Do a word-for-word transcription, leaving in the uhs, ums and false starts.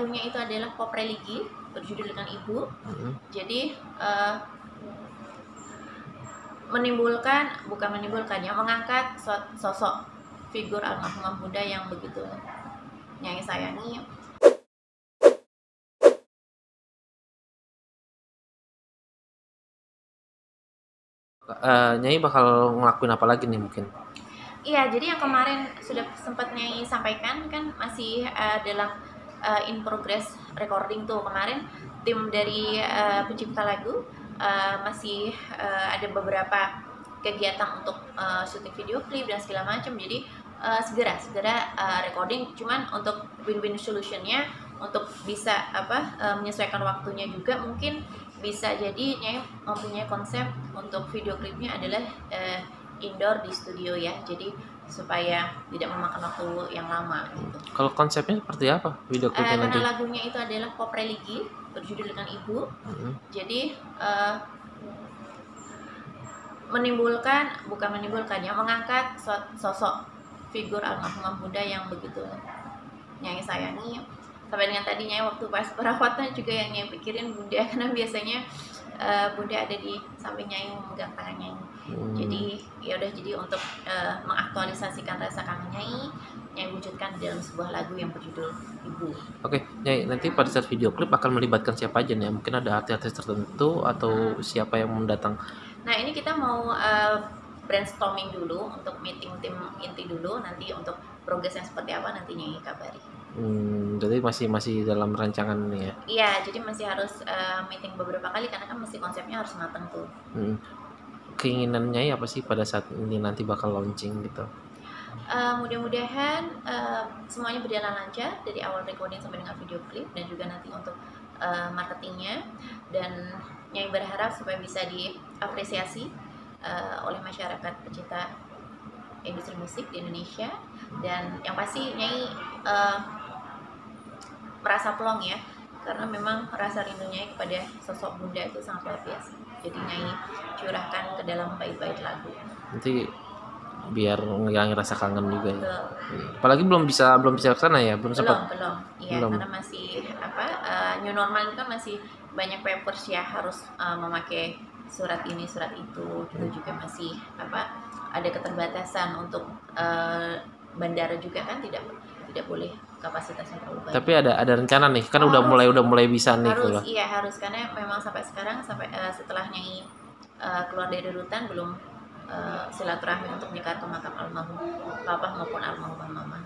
Lagunya itu adalah pop religi berjudul Dengan Ibu. Hmm. Jadi uh, menimbulkan bukan menimbulkan ya mengangkat sosok figur almarhumah Bunda yang begitu Nyai sayangi. Uh, Nyai bakal ngelakuin apa lagi nih mungkin? Iya, jadi yang kemarin sudah sempat Nyai sampaikan kan masih uh, dalam uh, in progress recording tuh. Kemarin tim dari uh, pencipta lagu uh, masih uh, ada beberapa kegiatan untuk uh, syuting video klip dan segala macam. Jadi uh, segera segera uh, recording. Cuman untuk win-win solutionnya untuk bisa apa uh, menyesuaikan waktunya juga mungkin bisa jadi Nyai mempunyai konsep untuk video klipnya adalah uh, indoor di studio ya, jadi supaya tidak memakan waktu yang lama gitu. Kalau konsepnya seperti apa video klipnya uh, nanti? Karena lagunya itu adalah pop religi berjudul Dengan Ibu. Hmm. Jadi uh, menimbulkan bukan menimbulkan ya mengangkat sosok figur almarhumah Bunda yang begitu Nyai sayangi. Sampai dengan tadi Nyai waktu pas perawatan juga yang Nyai pikirin Bunda, karena biasanya uh, Bunda ada di samping Nyai memegang tangan Nyai. Hmm. Jadi ya udah, jadi untuk uh, mengaktualisasikan rasa kangen Nyai, Nyai wujudkan dalam sebuah lagu yang berjudul Ibu. Oke, Nyai, nanti pada saat video klip akan melibatkan siapa aja nih? Mungkin ada artis-artis tertentu atau hmm. siapa yang mendatang? Nah, ini kita mau uh, brainstorming dulu untuk meeting tim inti dulu, nanti untuk progresnya seperti apa nanti Nyai kabari. Hmm, jadi masih masih dalam rancangan nih ya? Iya, jadi masih harus uh, meeting beberapa kali karena kan masih konsepnya harus matang tuh. Hmm. Keinginannya apa sih pada saat ini nanti bakal launching gitu? Uh, mudah-mudahan uh, semuanya berjalan lancar dari awal recording sampai dengan video klip dan juga nanti untuk uh, marketingnya, dan Nyai berharap supaya bisa diapresiasi uh, oleh masyarakat pecinta industri musik di Indonesia, dan yang pasti Nyai uh, merasa plong ya, karena memang rasa rindunya kepada sosok Bunda itu sangat luar biasa. Jadi Nyai curahkan ke dalam bait-bait lagu. Nanti biar ngilangin rasa kangen juga ya. Betul. Apalagi belum bisa belum bisa ke sana ya, belum sempat. Belum, belum. Iya, belum. Karena masih apa uh, new normal itu kan masih banyak papers ya, harus uh, memakai surat ini, surat itu. Kita hmm. juga masih apa ada keterbatasan untuk uh, bandara juga kan tidak tidak boleh kapasitasnya terlalu banyak. Tapi ada ada rencana nih, kan oh, udah mulai udah mulai bisa nih. Harus, kalau. Iya harus, karena memang sampai sekarang sampai uh, setelah Nyai uh, keluar dari rutan belum uh, silaturahmi untuk menyekat makam almarhum papa maupun almarhumah mama.